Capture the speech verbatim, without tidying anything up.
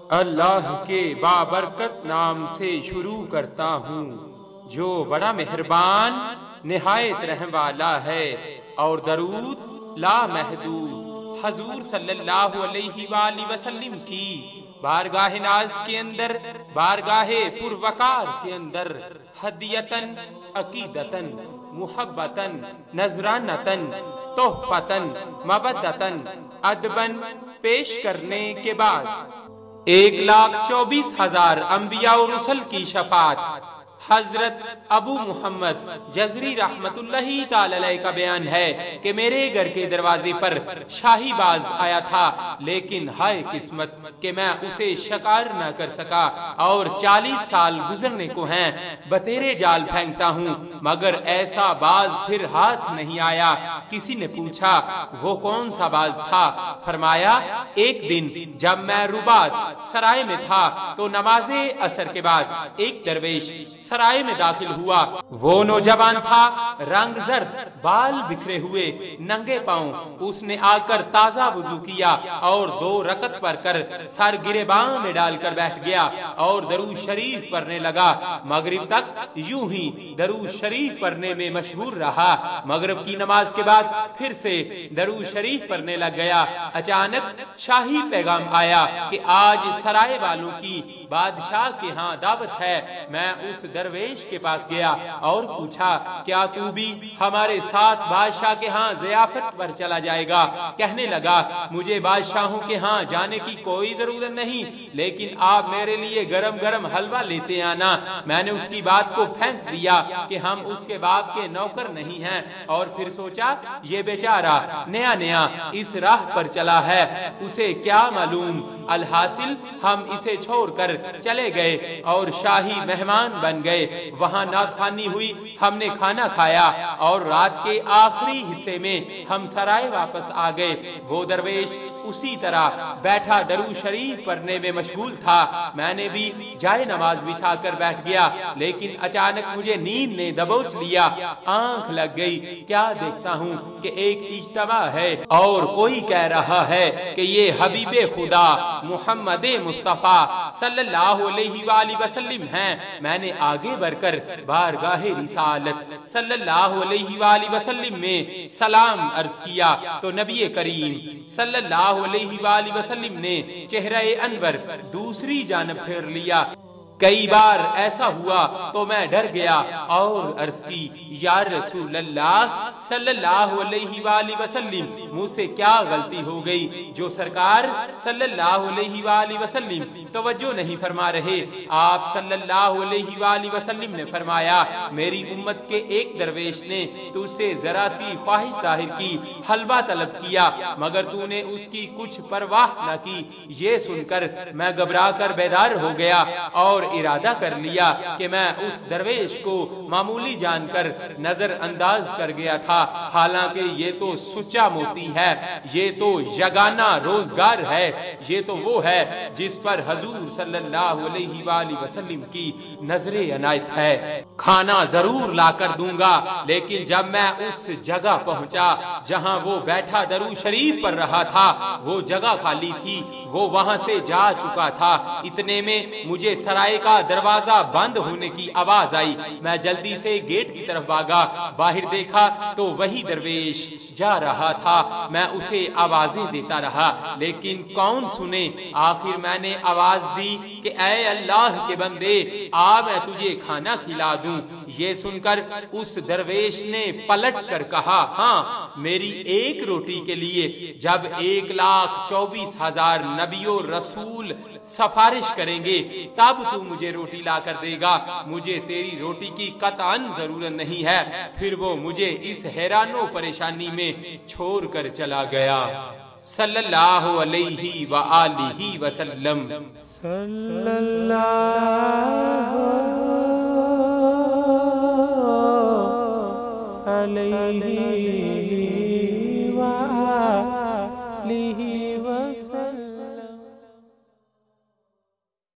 اللہ کے بابرکت نام سے شروع کرتا ہوں جو بڑا مہربان نہایت رحم والا ہے، اور درود لا محدود حضور صلی اللہ علیہ وآلہ وسلم کی بارگاہ ناز کے اندر، بارگاہ پروقار کے اندر ہدیتن، عقیدتن، محبتن، نذرانتن، تحفتن، مودتن، ادبن پیش کرنے کے بعد ایک لاکھ چوبیس ہزار انبیاء و رسل کی شفاعت حضرت ابو محمد جزری رحمت اللہ تعالی علیہ کا بیان ہے کہ میرے گھر کے دروازے پر شاہی باز آیا تھا، لیکن ہائے قسمت کہ میں اسے شکار نہ کر سکا، اور چالیس سال گزرنے کو ہیں بتیرے جال پھینکتا ہوں مگر ایسا باز پھر ہاتھ نہیں آیا۔ کسی نے پوچھا وہ کون سا باز تھا؟ فرمایا ایک دن جب میں رباط سرائے میں تھا تو نماز عصر کے بعد ایک درویش سرائے میں داخل ہوا۔ وہ نوجوان تھا، رنگ زرد، بال بکھرے ہوئے، ننگے پاؤں۔ اس نے آ کر تازہ وضو کیا اور دو رکعت پڑھ کر سر گریباں میں ڈال کر بیٹھ گیا اور درود شریف پڑھنے لگا۔ مغرب تک یوں ہی درود شریف پڑھنے میں مشغول رہا۔ مغرب کی نماز کے بعد پھر سے درود شریف پڑھنے لگ گیا۔ اچانک شاہی پیغام آیا کہ آج سرائے والوں کی بادشاہ کے ہاں دعوت ہے۔ میں اس درویش کے پاس گیا اور پوچھا کیا تو بھی ہمارے ساتھ بادشاہ کے ہاں ضیافت پر چلا جائے گا؟ کہنے لگا مجھے بادشاہوں کے ہاں جانے کی کوئی ضرورت نہیں، لیکن آپ میرے لیے گرم گرم حلوہ لیتے آنا۔ میں نے اس کی بات کو پھینک دیا کہ ہم اس کے باپ کے نوکر نہیں ہیں، اور پھر سوچا یہ بیچارہ نیا نیا اس راہ پر چلا ہے، اسے کیا معلوم۔ الحاصل ہم اسے چھوڑ کر چلے گئے اور شاہی مہمان بن گئے۔ وہاں ناخوانی ہوئی، ہم نے کھانا کھایا اور رات کے آخری حصے میں ہم سرائے واپس آ گئے۔ وہ درویش اسی طرح بیٹھا درود شریف پڑھنے میں مشغول تھا۔ میں نے بھی جائے نماز بچھا کر بیٹھ گیا، لیکن اچانک مجھے نیند نے دبوچ لیا، آنکھ لگ گئی۔ کیا دیکھتا ہوں کہ ایک اجتماع ہے اور کوئی کہہ رہا ہے کہ یہ حبیب خدا محمد مصطفیٰ صلی اللہ علیہ وآلہ وسلم ہیں۔ میں نے آگے بڑھ کر بارگاہ رسالت صلی اللہ علیہ وآلہ وسلم میں سلام عرض کیا تو نبی کریم صلی اللہ علیہ وآلہ وسلم نے چہرہ انور دوسری جانب پھیر لیا۔ کئی بار ایسا ہوا تو میں ڈر گیا اور عرض کی یا رسول اللہ صلی اللہ علیہ وآلہ وسلم، مجھ سے کیا غلطی ہو گئی جو سرکار صلی اللہ علیہ وآلہ وسلم توجہ نہیں فرما رہے؟ آپ صلی اللہ علیہ وآلہ وسلم نے فرمایا میری امت کے ایک درویش نے تو سے ذرا سی خواہش ظاہر کی، حلوہ طلب کیا، مگر تو نے اس کی کچھ پرواہ نہ کی۔ یہ سن کر میں گھبرا کر بیدار ہو گیا اور ارادہ کر لیا کہ میں اس درویش کو معمولی جان کر نظر انداز کر گیا تھا، حالانکہ یہ تو سچا موتی ہے، یہ تو یگانہ روزگار ہے، یہ تو وہ ہے جس پر حضور صلی اللہ علیہ وآلہ وسلم کی نظر عنایت ہے۔ کھانا ضرور لا کر دوں گا، لیکن جب میں اس جگہ پہنچا جہاں وہ بیٹھا درود شریف پڑھ رہا تھا، وہ جگہ خالی تھی، وہ وہاں سے جا چکا تھا۔ اتنے میں مجھے سرائے کا دروازہ بند ہونے کی آواز آئی۔ میں جلدی سے گیٹ کی طرف بھاگا، باہر دیکھا تو وہی درویش جا رہا تھا۔ میں اسے آوازیں دیتا رہا لیکن کون سنے۔ آخر میں نے آواز دی کہ اے اللہ کے بندے، آ میں تجھے کھانا کھلا دوں۔ یہ سن کر اس درویش نے پلٹ کر کہا ہاں میری ایک روٹی کے لیے جب ایک لاکھ چوبیس ہزار نبی و رسول سفارش کریں گے تب تو مجھے روٹی لا کر دے گا، مجھے تیری روٹی کی قطعاً ضرورت نہیں ہے۔ پھر وہ مجھے اس حیران و پریشانی میں چھوڑ کر چلا گیا۔ صلی اللہ علیہ وآلہ وسلم۔ صلی اللہ علیہ